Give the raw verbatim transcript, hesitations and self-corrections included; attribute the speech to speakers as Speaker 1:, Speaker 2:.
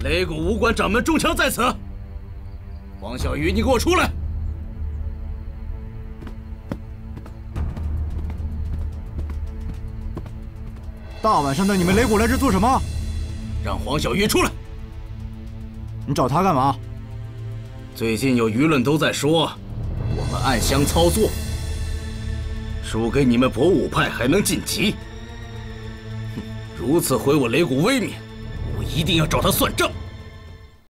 Speaker 1: 擂鼓武馆掌门中枪在此。黄小鱼，你给我出来！
Speaker 2: 大晚上的，你们擂鼓来这做什么？
Speaker 1: 让黄小鱼出来！
Speaker 2: 你找他干嘛？
Speaker 1: 最近有舆论都在说，我们暗箱操作，输给你们博武派还能晋级。哼，如此毁我擂鼓威名，我一定要找他算账。